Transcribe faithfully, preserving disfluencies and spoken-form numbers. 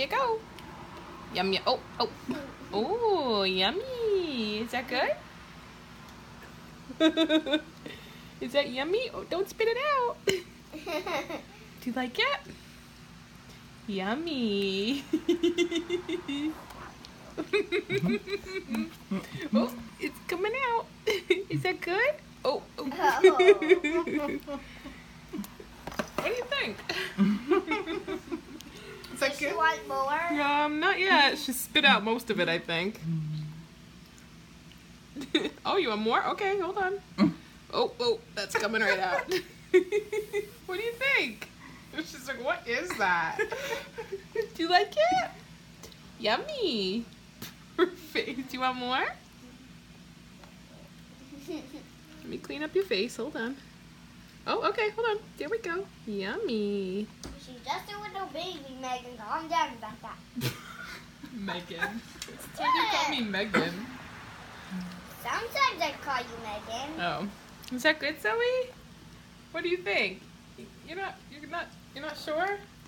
Here you go. Yum, yum. Oh, oh. Oh, yummy. Is that good? Is that yummy? Oh, don't spit it out. Do you like it? Yummy. Oh, it's coming out. Is that good? Oh. oh. What do you think? Is that Does good? she want more? Um, not yet. She spit out most of it, I think. Oh, you want more? Okay, hold on. Oh, oh, that's coming right out. What do you think? She's like, what is that? Do you like it? Yummy. Her face. Do you want more? Let me clean up your face. Hold on. Oh, okay, hold on. There we go. Yummy. She's just a little baby, Megan. Calm down about that. Megan. Why do you call me Megan? Sometimes I call you Megan. Oh. Is that good, Zoe? What do you think? You're not you're not you're not sure?